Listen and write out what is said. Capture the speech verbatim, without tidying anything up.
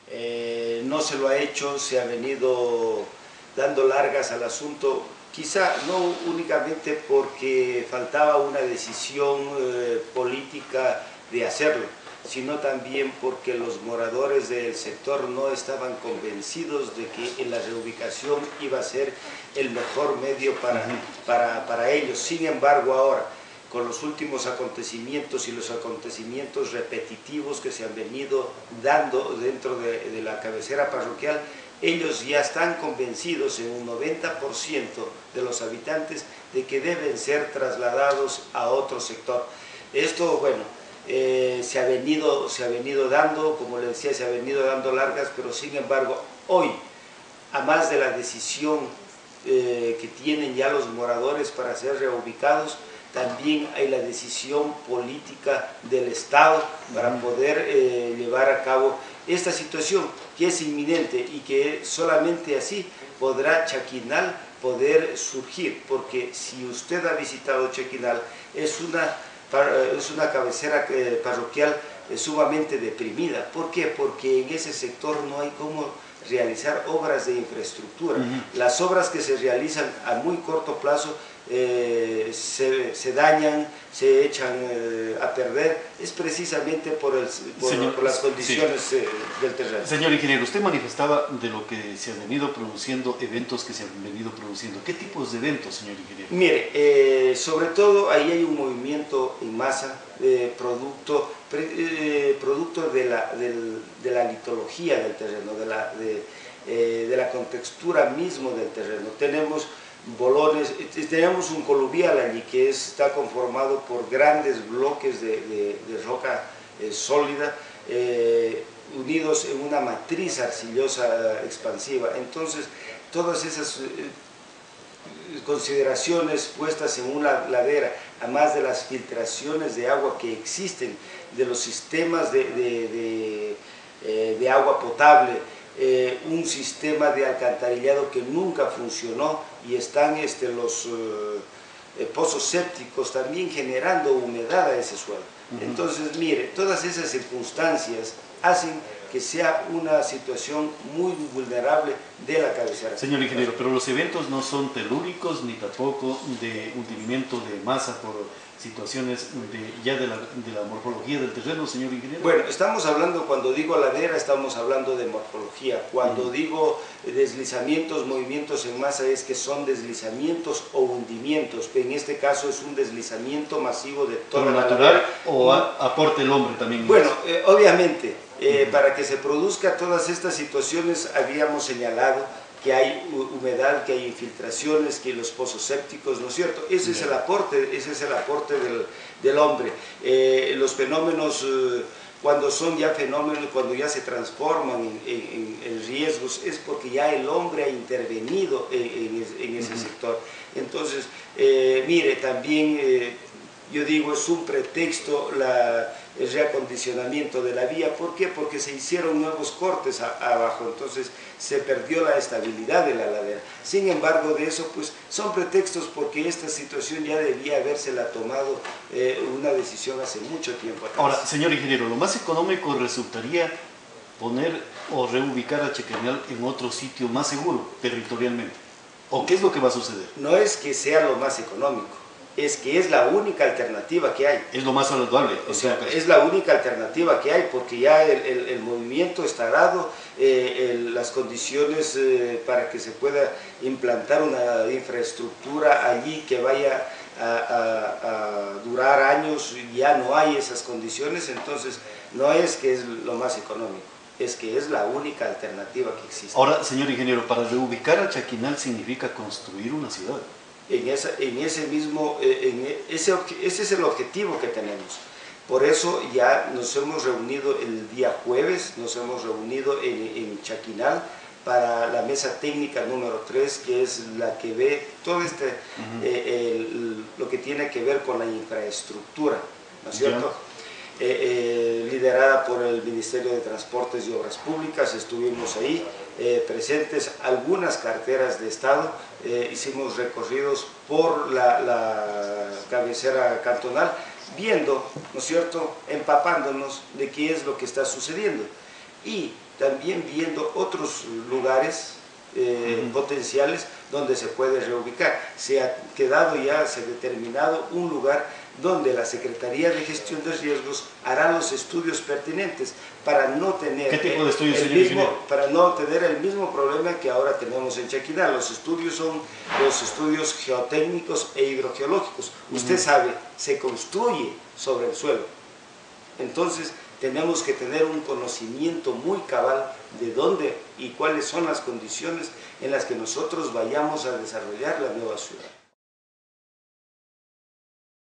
eh, no se lo ha hecho, se ha venido dando largas al asunto, quizá no únicamente porque faltaba una decisión eh, política de hacerlo, sino también porque los moradores del sector no estaban convencidos de que en la reubicación iba a ser el mejor medio para, para, para ellos. Sin embargo, ahora, con los últimos acontecimientos y los acontecimientos repetitivos que se han venido dando dentro de, de la cabecera parroquial, ellos ya están convencidos en un noventa por ciento de los habitantes de que deben ser trasladados a otro sector. Esto, bueno, eh, se, ha venido, se ha venido dando, como le decía, se ha venido dando largas, pero sin embargo, hoy, a más de la decisión eh, que tienen ya los moradores para ser reubicados, también hay la decisión política del Estado para poder eh, llevar a cabo esta situación que es inminente y que solamente así podrá Chaquinal poder surgir, porque si usted ha visitado Chaquinal, es una, es una cabecera parroquial sumamente deprimida. ¿Por qué? Porque en ese sector no hay cómo realizar obras de infraestructura. Uh-huh. Las obras que se realizan a muy corto plazo eh, se, se dañan, se echan eh, a perder, es precisamente por, el, por, Señor, por las condiciones sí. eh, del terreno. Señor ingeniero, usted manifestaba de lo que se han venido produciendo, eventos que se han venido produciendo. ¿Qué tipos de eventos, señor ingeniero? Mire, eh, sobre todo ahí hay un movimiento en masa, eh, producto, pre, eh, producto de, la, del, de la litología del terreno, de la, de, eh, de la contextura mismo del terreno. Tenemos bolones, tenemos un coluvial allí que es, está conformado por grandes bloques de, de, de roca eh, sólida, eh, unidos en una matriz arcillosa expansiva. Entonces, todas esas eh, consideraciones puestas en una ladera, además de las filtraciones de agua que existen, de los sistemas de, de, de, eh, de agua potable, Eh, un sistema de alcantarillado que nunca funcionó y están este, los eh, pozos sépticos también generando humedad a ese suelo. Uh-huh. Entonces, mire, todas esas circunstancias hacen que sea una situación muy vulnerable de la cabecera. Señor ingeniero, pero los eventos no son telúricos ni tampoco de hundimiento de masa por situaciones de, ya de la, de la morfología del terreno, señor ingeniero. Bueno, estamos hablando, cuando digo ladera, estamos hablando de morfología. Cuando uh-huh. digo deslizamientos, movimientos en masa, es que son deslizamientos o hundimientos. En este caso es un deslizamiento masivo de toda ¿Pero la natural ladera. o a, aporte el hombre también? Bueno, eh, obviamente, eh, uh-huh. para que se produzca todas estas situaciones habíamos señalado que hay humedad, que hay infiltraciones, que hay los pozos sépticos, ¿no es cierto? Ese es el aporte, ese es el aporte del, del hombre. Eh, los fenómenos, eh, cuando son ya fenómenos, cuando ya se transforman en, en, en riesgos, es porque ya el hombre ha intervenido en, en, en ese uh-huh. sector. Entonces, eh, mire, también, eh, yo digo, es un pretexto la, el reacondicionamiento de la vía. ¿Por qué? Porque se hicieron nuevos cortes a, abajo, entonces se perdió la estabilidad de la ladera. Sin embargo, de eso pues son pretextos, porque esta situación ya debía habérsela tomado eh, una decisión hace mucho tiempo atrás. Ahora, señor ingeniero, lo más económico resultaría poner o reubicar a Chaquinal en otro sitio más seguro territorialmente. ¿O qué es lo que va a suceder? No es que sea lo más económico, es que es la única alternativa que hay. Es lo más saludable. O sea, es la única alternativa que hay, porque ya el, el, el movimiento está dado, eh, el, las condiciones eh, para que se pueda implantar una infraestructura allí que vaya a, a, a durar años, ya no hay esas condiciones. Entonces no es que es lo más económico, es que es la única alternativa que existe. Ahora, señor ingeniero, para reubicar a Chaquinal significa construir una ciudad. En, esa, en ese mismo, en ese, ese es el objetivo que tenemos. Por eso ya nos hemos reunido el día jueves, nos hemos reunido en, en Chaquinal para la mesa técnica número tres, que es la que ve todo este, uh-huh. eh, el, lo que tiene que ver con la infraestructura, ¿no es cierto? Eh, eh, liderada por el Ministerio de Transportes y Obras Públicas, estuvimos ahí eh, presentes, algunas carteras de Estado, eh, hicimos recorridos por la, la cabecera cantonal, viendo, ¿no es cierto?, empapándonos de qué es lo que está sucediendo. Y también viendo otros lugares eh, uh-huh. potenciales donde se puede reubicar. Se ha quedado ya, se ha determinado un lugar donde la Secretaría de Gestión de Riesgos hará los estudios pertinentes para no tener, ¿Qué tipo de estudios, el mismo, para no tener el mismo problema que ahora tenemos en Chaquidá. Los estudios son los estudios geotécnicos e hidrogeológicos. Uh-huh. Usted sabe, se construye sobre el suelo. Entonces, tenemos que tener un conocimiento muy cabal de dónde y cuáles son las condiciones en las que nosotros vayamos a desarrollar la nueva ciudad.